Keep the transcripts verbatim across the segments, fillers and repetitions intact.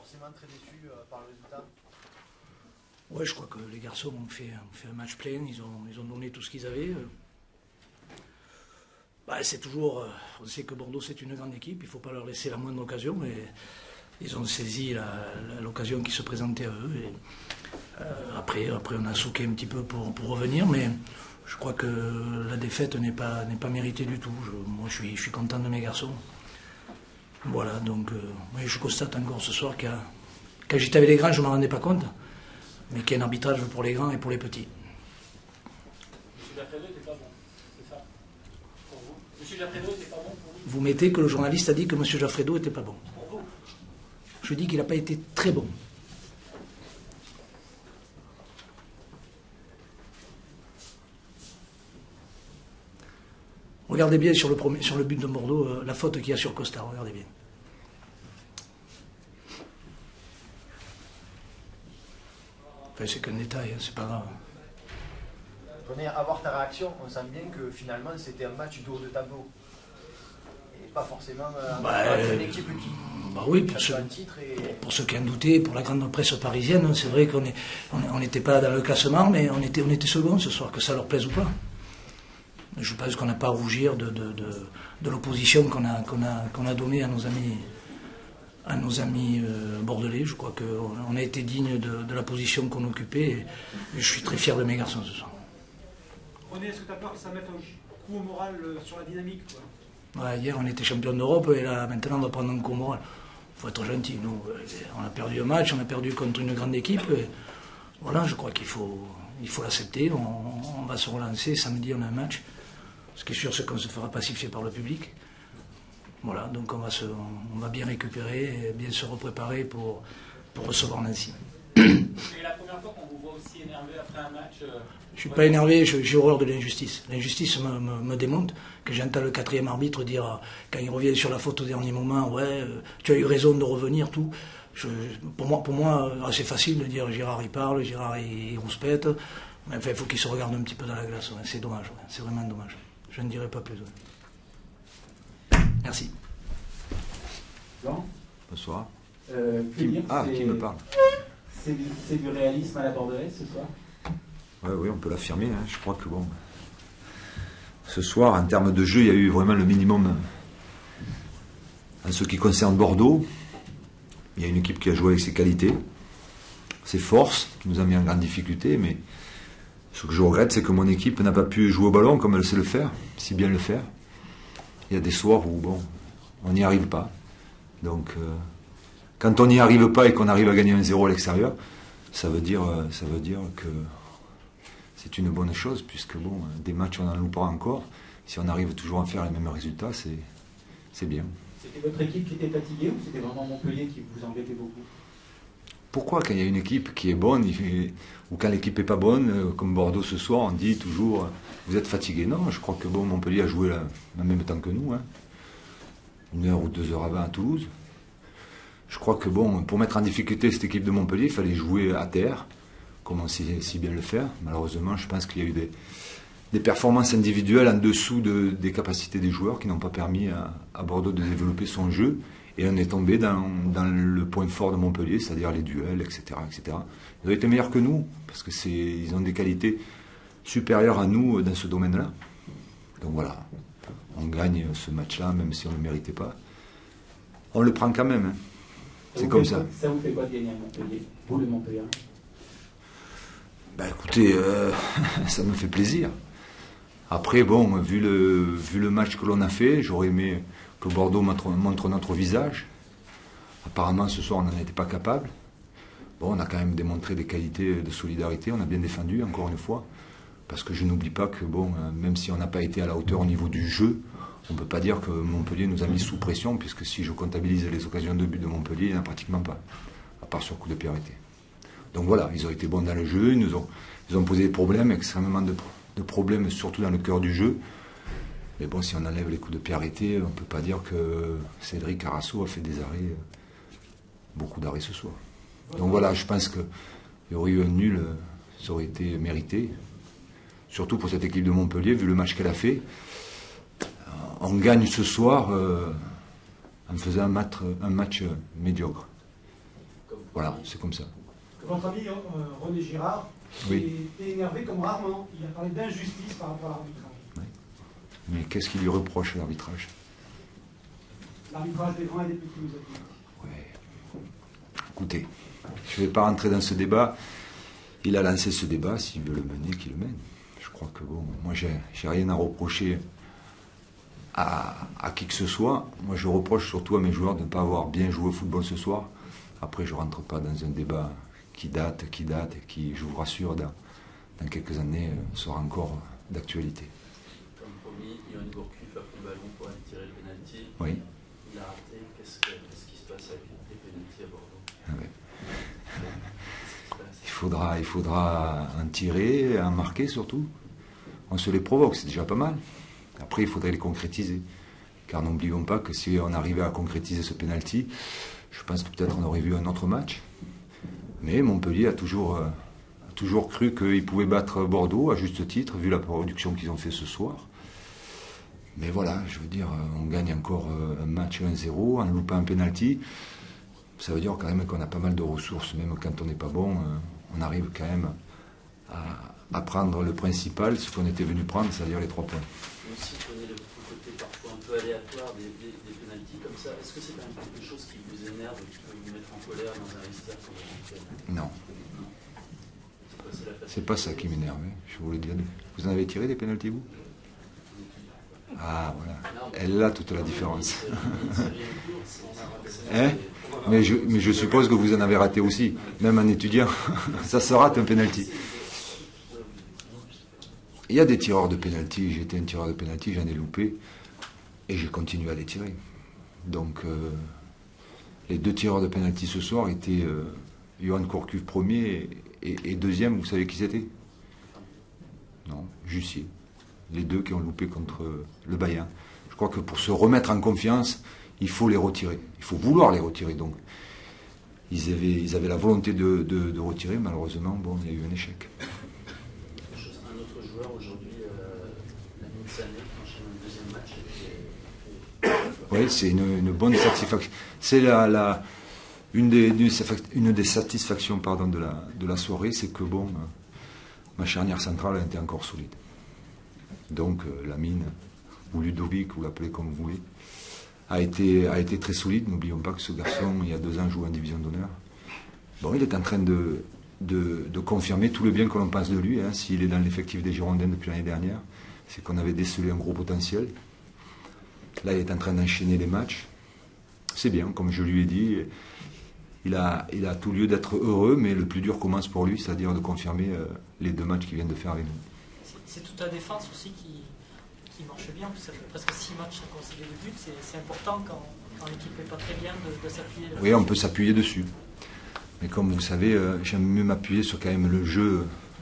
forcément très déçu euh, par le résultat. Ouais, je crois que les garçons ont fait, ont fait un match plein, ils ont, ils ont donné tout ce qu'ils avaient. Bah, c'est toujours, euh, on sait que Bordeaux c'est une grande équipe, il ne faut pas leur laisser la moindre occasion. Et ils ont saisi l'occasion qui se présentait à eux. Et, euh, après, après, on a souqué un petit peu pour, pour revenir, mais je crois que la défaite n'est pas, n'est pas méritée du tout. Je, moi, je suis, je suis content de mes garçons. Voilà, donc euh, oui, je constate encore ce soir qu'à quand j'étais avec les grands, je ne m'en rendais pas compte, mais qu'il y a un arbitrage pour les grands et pour les petits. Monsieur Jaffredo n'était pas bon, c'est ça pour vous? Monsieur Jaffredo n'était pas bon pour vous? Vous mettez que le journaliste a dit que M. Jaffredo n'était pas bon. Pour vous? Je dis qu'il n'a pas été très bon. Regardez bien sur le, premier, sur le but de Bordeaux, euh, la faute qu'il y a sur Costa, regardez bien. Enfin, c'est qu'un détail, hein, c'est pas grave. René, à voir ta réaction, on sent bien que finalement c'était un match de haut de tableau. Et pas forcément euh, bah, une équipe qui, bah oui, qui pour, a ceux, un titre. Et... pour ceux qui en doutaient, pour la grande presse parisienne, c'est vrai qu'on n'était on pas dans le classement, mais on était, on était second ce soir, que ça leur plaise ou pas. Je pense qu'on n'a pas à rougir de, de, de, de l'opposition qu'on a, qu'on a, qu'on a donnée à nos amis, à nos amis euh, bordelais. Je crois qu'on on a été digne de, de la position qu'on occupait et, et je suis très fier de mes garçons ce soir. René, est-ce que tu as peur que ça mette un coup au moral euh, sur la dynamique quoi? Ouais, hier on était champion d'Europe et là maintenant on va prendre un coup au moral. Il faut être gentil. Nous, on a perdu un match, on a perdu contre une grande équipe. Et voilà, je crois qu'il faut, il faut l'accepter. On, on va se relancer. Samedi on a un match. Ce qui est sûr, c'est qu'on se fera pacifier par le public. Voilà, donc on va, se, on va bien récupérer et bien se repréparer pour, pour recevoir Nancy. C'est la première fois qu'on vous voit aussi énervé après un match. Euh, je ne suis pas énervé, j'ai horreur de l'injustice. L'injustice me, me, me démonte, que j'entends le quatrième arbitre dire, quand il revient sur la faute au dernier moment, ouais, euh, tu as eu raison de revenir, tout. Je, pour moi, pour moi c'est facile de dire Gérard il parle, Gérard il, il rouspète. Mais enfin, il faut qu'il se regarde un petit peu dans la glace. Ouais. C'est dommage, ouais. C'est vraiment dommage. Je ne dirai pas plus. Merci. Jean ? Bonsoir. Euh, qui, dire, ah, qui me parle ? C'est du, du réalisme à la bordelaise ce soir ? Oui, oui, on peut l'affirmer. Hein. Je crois que bon. Ce soir, en termes de jeu, il y a eu vraiment le minimum. En ce qui concerne Bordeaux, il y a une équipe qui a joué avec ses qualités, ses forces, qui nous a mis en grande difficulté, mais. Ce que je regrette, c'est que mon équipe n'a pas pu jouer au ballon comme elle sait le faire, si bien le faire. Il y a des soirs où, bon, on n'y arrive pas. Donc, euh, quand on n'y arrive pas et qu'on arrive à gagner un zéro à l'extérieur, ça veut dire, ça veut dire que c'est une bonne chose, puisque, bon, des matchs, on n'en loupe pas encore. Si on arrive toujours à faire les mêmes résultats, c'est bien. C'était votre équipe qui était fatiguée ou c'était vraiment Montpellier qui vous embêtait beaucoup ? Pourquoi, quand il y a une équipe qui est bonne, il, ou quand l'équipe n'est pas bonne, comme Bordeaux ce soir, on dit toujours vous êtes fatigué? Non, je crois que bon, Montpellier a joué là, en même temps que nous, hein, une heure ou deux heures avant à Toulouse. Je crois que bon, pour mettre en difficulté cette équipe de Montpellier, il fallait jouer à terre, comme on sait si bien le faire. Malheureusement, je pense qu'il y a eu des, des performances individuelles en dessous de, des capacités des joueurs qui n'ont pas permis à, à Bordeaux de développer son jeu. Et on est tombé dans, dans le point fort de Montpellier, c'est-à-dire les duels, et cetera, et cetera. Ils ont été meilleurs que nous, parce que c'est, ils ont des qualités supérieures à nous dans ce domaine-là. Donc voilà, on gagne ce match-là, même si on ne le méritait pas. On le prend quand même, hein. C'est comme ça. Ça vous fait quoi de gagner à Montpellier, vous le Montpellier? Ben écoutez, euh, ça me fait plaisir. Après, bon, vu le, vu le match que l'on a fait, j'aurais aimé que Bordeaux montre, montre notre visage. Apparemment, ce soir, on n'en était pas capable. Bon, on a quand même démontré des qualités de solidarité. On a bien défendu, encore une fois. Parce que je n'oublie pas que, bon, même si on n'a pas été à la hauteur au niveau du jeu, on ne peut pas dire que Montpellier nous a mis sous pression, puisque si je comptabilise les occasions de but de Montpellier, il n'y en a pratiquement pas, à part sur coup de pied arrêté. Donc voilà, ils ont été bons dans le jeu, ils nous ont, ils ont posé des problèmes, extrêmement de, de problèmes, surtout dans le cœur du jeu. Mais bon, si on enlève les coups de pied arrêtés, on ne peut pas dire que Cédric Carasso a fait des arrêts, beaucoup d'arrêts ce soir. Donc voilà, je pense qu'il y aurait eu un nul, ça aurait été mérité. Surtout pour cette équipe de Montpellier, vu le match qu'elle a fait. On gagne ce soir euh, en faisant un match, un match médiocre. Voilà, c'est comme ça. Votre ami euh, René Girard Oui. est énervé comme rarement. Il a parlé d'injustice par rapport à l'arbitrage. Oui. Mais qu'est-ce qu'il lui reproche à l'arbitrage? L'arbitrage des grands et des petits, nous a dit. Oui. Écoutez, je ne vais pas rentrer dans ce débat. Il a lancé ce débat, s'il veut le mener, qu'il le mène. Je crois que bon, moi j'ai, j'ai rien à reprocher à, à qui que ce soit. Moi je reproche surtout à mes joueurs de ne pas avoir bien joué au football ce soir. Après je ne rentre pas dans un débat qui date, qui date et qui, je vous rassure, dans, dans quelques années sera encore d'actualité. Comme promis, Yoann Gourcuff a pris le ballon pour aller tirer le pénalty. Oui. Il a raté. Qu'est-ce, que, qu'est-ce qui se passe avec les pénaltys à Bordeaux? Ah ouais. Il faudra, il faudra en tirer, en marquer surtout. On se les provoque, c'est déjà pas mal. Après, il faudrait les concrétiser. Car n'oublions pas que si on arrivait à concrétiser ce penalty, je pense que peut-être on aurait vu un autre match. Mais Montpellier a toujours, euh, a toujours cru qu'il pouvait battre Bordeaux, à juste titre, vu la production qu'ils ont fait ce soir. Mais voilà, je veux dire, on gagne encore un match un zéro en loupant un penalty. Ça veut dire quand même qu'on a pas mal de ressources, même quand on n'est pas bon, euh, on arrive quand même à, à prendre le principal, ce qu'on était venu prendre, c'est-à-dire les trois points. Vous aussi prenez le côté parfois un peu aléatoire des, des, des pénaltys comme ça. Est-ce que c'est quand même quelque chose qui vous énerve et qui peut vous mettre en colère dans un vestiaire comme vous? Non. C'est pas, c'est la c'est pas ça qui m'énerve, hein. Je vous le dis. Vous en avez tiré des pénaltys, vous? Ah, voilà. Elle est là toute la différence. Hein? Mais je, mais je suppose que vous en avez raté aussi, même en étudiant. Ça se rate un pénalty. Il y a des tireurs de pénalty. J'ai été un tireur de pénalty, j'en ai loupé et j'ai continué à les tirer. Donc, euh, les deux tireurs de pénalty ce soir étaient euh, Yoann Gourcuff premier et, et, et deuxième. Vous savez qui c'était? Non, Jussier. Les deux qui ont loupé contre le Bayern. Je crois que pour se remettre en confiance, il faut les retirer. Il faut vouloir les retirer. Donc, ils avaient, ils avaient la volonté de, de, de retirer. Malheureusement, bon, il y a eu un échec. Un autre joueur aujourd'hui, euh, Lamine Sané, qui enchaîne un deuxième match. Et, et... Oui, c'est une, une bonne satisfaction. C'est la, la, une, des, une des satisfactions pardon, de, la, de la soirée, c'est que bon, ma charnière centrale a été encore solide. Donc, euh, Lamine, ou Ludovic, vous l'appelez comme vous voulez, a été, a été très solide. N'oublions pas que ce garçon, il y a deux ans, jouait en division d'honneur. Bon, il est en train de, de, de confirmer tout le bien que l'on pense de lui. Hein. S'il est dans l'effectif des Girondins depuis l'année dernière, c'est qu'on avait décelé un gros potentiel. Là, il est en train d'enchaîner les matchs. C'est bien, comme je lui ai dit. Il a, il a tout lieu d'être heureux, mais le plus dur commence pour lui, c'est-à-dire de confirmer euh, les deux matchs qu'il vient de faire avec nous. C'est toute la défense aussi qui, qui marche bien. Ça fait presque six matchs à concéder de but. C'est important quand, quand l'équipe n'est pas très bien de, de s'appuyer. Oui, on peut s'appuyer dessus. Mais comme vous savez, euh, j'aime mieux m'appuyer sur quand même le jeu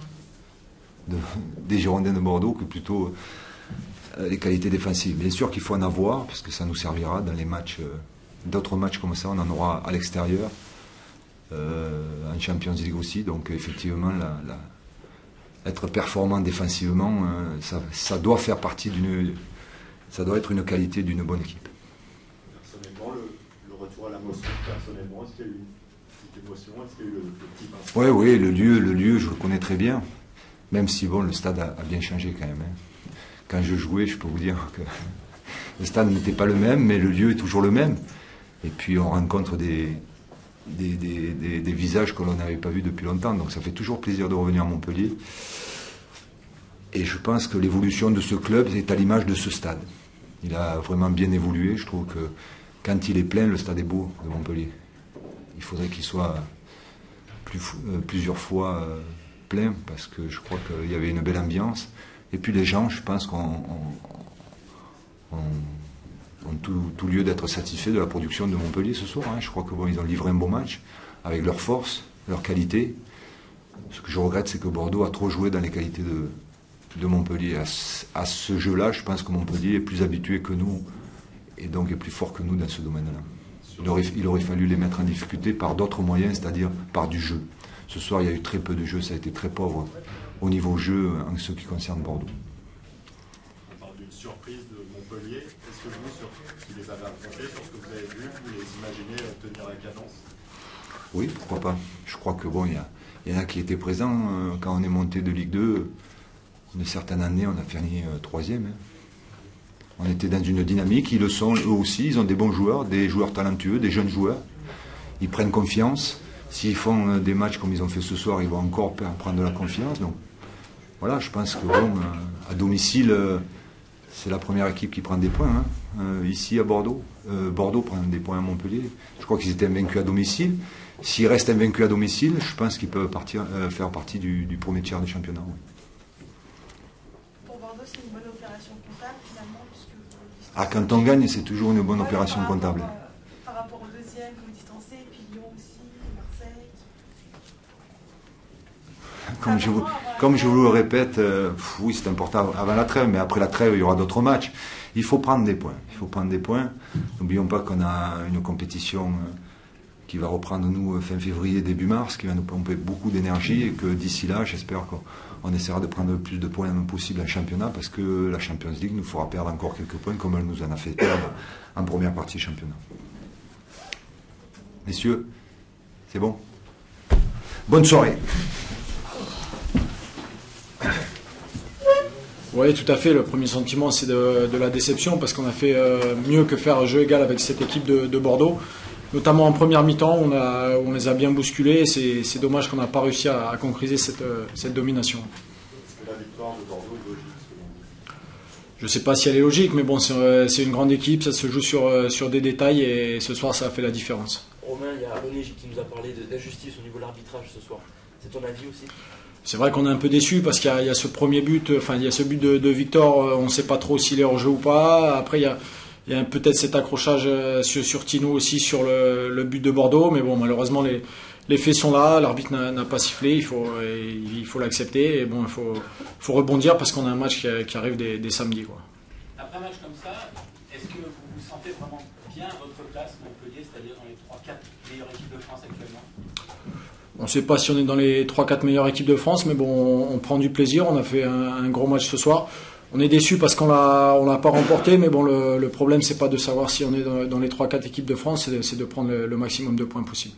de, des Girondins de Bordeaux que plutôt euh, les qualités défensives. Bien sûr qu'il faut en avoir, parce que ça nous servira dans les matchs, euh, d'autres matchs comme ça, on en aura à l'extérieur, euh, en Champions League aussi. Donc effectivement, la, la être performant défensivement, euh, ça, ça doit faire partie d'une, ça doit être une qualité d'une bonne équipe. Personnellement, le, le retour à la motion, personnellement, est-ce qu'il y a eu une petite émotion, est-ce qu'il y a eu le, le petit pincement? Oui, oui, le lieu, le lieu, je le connais très bien. Même si bon, le stade a, a bien changé quand même. Hein. Quand je jouais, je peux vous dire que le stade n'était pas le même, mais le lieu est toujours le même. Et puis on rencontre des Des, des, des, des visages que l'on n'avait pas vus depuis longtemps, donc ça fait toujours plaisir de revenir à Montpellier. Et je pense que l'évolution de ce club est à l'image de ce stade. Il a vraiment bien évolué. Je trouve que quand il est plein, le stade est beau de Montpellier. Il faudrait qu'il soit plus, euh, plusieurs fois euh, plein, parce que je crois qu'il y avait une belle ambiance. Et puis les gens, je pense qu'on on, on, ont tout, tout lieu d'être satisfaits de la production de Montpellier ce soir. Hein. Je crois que bon, ils ont livré un beau match avec leur force, leur qualité. Ce que je regrette, c'est que Bordeaux a trop joué dans les qualités de, de Montpellier. À, à ce jeu-là, je pense que Montpellier est plus habitué que nous et donc est plus fort que nous dans ce domaine-là. Il aurait, il aurait fallu les mettre en difficulté par d'autres moyens, c'est-à-dire par du jeu. Ce soir, il y a eu très peu de jeu, ça a été très pauvre au niveau jeu en ce qui concerne Bordeaux. On parle d'une surprise de Montpellier. Est-ce que vous, sur, qui les avez affrontés, sur ce que vous avez vu, vous les imaginez tenir la cadence? Oui, pourquoi pas. Je crois que bon, il y, y en a qui étaient présents euh, quand on est monté de Ligue deux. Une certaine année, on a fini euh, troisième. Hein. On était dans une dynamique, ils le sont eux aussi, ils ont des bons joueurs, des joueurs talentueux, des jeunes joueurs. Ils prennent confiance. S'ils font euh, des matchs comme ils ont fait ce soir, ils vont encore prendre de la confiance. Donc voilà, je pense que bon, euh, à domicile, euh, c'est la première équipe qui prend des points. Hein. Euh, ici à Bordeaux, euh, Bordeaux prend des points à Montpellier. Je crois qu'ils étaient invaincus à domicile. S'ils restent invaincus à domicile, je pense qu'ils peuvent partir, euh, faire partie du, du premier tiers du championnat. Oui. Pour Bordeaux, c'est une bonne opération comptable finalement, puisque vous Ah, quand on gagne, c'est toujours une bonne ouais, opération par comptable. Rapport, euh, par rapport au deuxième que vous distancez, et puis Lyon aussi, Marseille. Comme je, vous, comme je vous le répète, euh, pff, oui, c'est important avant la trêve, mais après la trêve, il y aura d'autres matchs. Il faut prendre des points. Il faut prendre des points. N'oublions pas qu'on a une compétition euh, qui va reprendre nous fin février, début mars, qui va nous pomper beaucoup d'énergie et que d'ici là, j'espère qu'on essaiera de prendre le plus de points possible en championnat parce que la Champions League nous fera perdre encore quelques points comme elle nous en a fait perdre en première partie du championnat. Messieurs, c'est bon? Bonne soirée. Oui, tout à fait. Le premier sentiment, c'est de, de la déception parce qu'on a fait euh, mieux que faire jeu égal avec cette équipe de, de Bordeaux. Notamment en première mi-temps, on, a, on les a bien bousculés. C'est, c'est dommage qu'on n'a pas réussi à, à concrétiser cette, cette domination. Est-ce que la victoire de Bordeaux est logique selon vous? Je ne sais pas si elle est logique, mais bon, c'est, c'est une grande équipe. Ça se joue sur, sur des détails et ce soir, ça a fait la différence. Romain, il y a René qui nous a parlé d'injustice au niveau de l'arbitrage ce soir. C'est ton avis aussi? C'est vrai qu'on est un peu déçu parce qu'il y a, il y a ce premier but, enfin il y a ce but de, de Victor, on ne sait pas trop s'il est hors jeu ou pas. Après il y a, il y a peut-être cet accrochage sur, sur Tino aussi sur le, le but de Bordeaux, mais bon malheureusement les, les faits sont là, l'arbitre n'a, n'a pas sifflé, il faut, il faut l'accepter et bon il faut, faut rebondir parce qu'on a un match qui, qui arrive dès, dès samedi, quoi. Après un match comme ça, est-ce que vous vous sentez vraiment bien à votre place Montpellier, c'est-à-dire dans les trois quatre meilleures équipes de France actuellement? On ne sait pas si on est dans les trois quatre meilleures équipes de France, mais bon, on, on prend du plaisir. On a fait un, un gros match ce soir. On est déçu parce qu'on l'a, on l'a pas remporté, mais bon, le, le problème, c'est pas de savoir si on est dans, dans les trois quatre équipes de France, c'est de, c'est de prendre le, le maximum de points possible.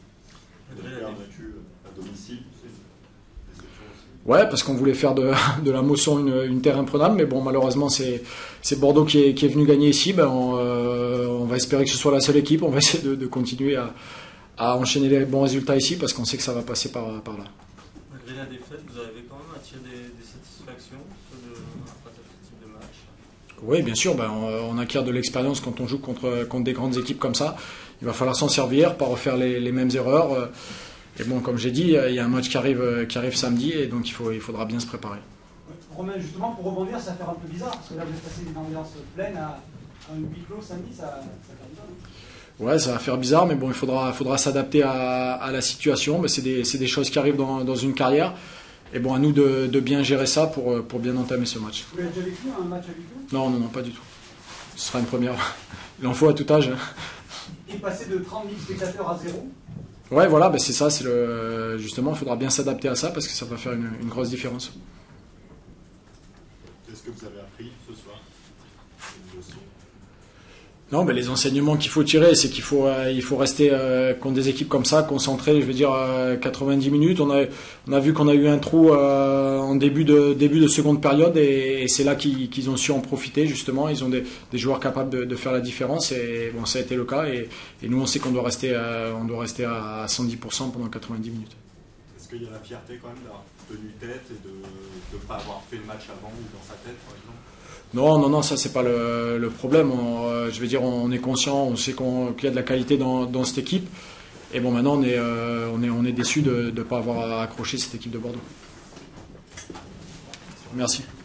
Ouais, parce qu'on voulait faire de, de la Mosson une, une terre imprenable, mais bon, malheureusement, c'est, c'est Bordeaux qui est, qui est venu gagner ici. Ben, on, euh, on va espérer que ce soit la seule équipe. On va essayer de, de continuer à à enchaîner les bons résultats ici parce qu'on sait que ça va passer par, par là. Malgré la défaite, vous arrivez quand même à tirer des, des satisfactions de, après ce type de match? Oui, bien sûr, ben, on, on acquiert de l'expérience quand on joue contre, contre des grandes équipes comme ça. Il va falloir s'en servir, pas refaire les, les mêmes erreurs. Et bon, comme j'ai dit, il y a un match qui arrive, qui arrive samedi et donc il, faut, il faudra bien se préparer. Romain, justement, pour rebondir, ça fait un peu bizarre parce que là, vous êtes passé d'une ambiance pleine à un huis clos samedi, ça, ça fait bizarre. Ouais, ça va faire bizarre, mais bon, il faudra, faudra s'adapter à, à la situation. Mais c'est des, c'est des choses qui arrivent dans, dans une carrière. Et bon, à nous de, de bien gérer ça pour, pour bien entamer ce match. Vous l'avez déjà vécu, un match à huis clos? Non, non, non, pas du tout. Ce sera une première. Il en faut à tout âge. Et passer de trente mille spectateurs à zéro? Ouais, voilà, ben c'est ça. C'est le, justement, il faudra bien s'adapter à ça parce que ça va faire une, une grosse différence. Qu'est-ce que vous avez appris ce soir? Une leçon? Non, mais les enseignements qu'il faut tirer, c'est qu'il faut, euh, il faut rester euh, contre des équipes comme ça, concentré, je veux dire, euh, quatre-vingt-dix minutes. On a, on a vu qu'on a eu un trou euh, en début de, début de seconde période et, et c'est là qu'ils, qu'ils ont su en profiter, justement. Ils ont des, des joueurs capables de, de faire la différence et bon, ça a été le cas. Et, et nous, on sait qu'on doit rester, euh, on doit rester à cent dix pour cent pendant quatre-vingt-dix minutes. Est-ce qu'il y a la fierté quand même d'avoir tenu tête et de ne pas avoir fait le match avant ou dans sa tête, par exemple? Non, non, non, ça c'est pas le, le problème. On, euh, je veux dire, on est conscient, on sait qu'on, qu'il y a de la qualité dans, dans cette équipe. Et bon, maintenant, on est, euh, on est, on est déçu de ne pas avoir accroché cette équipe de Bordeaux. Merci.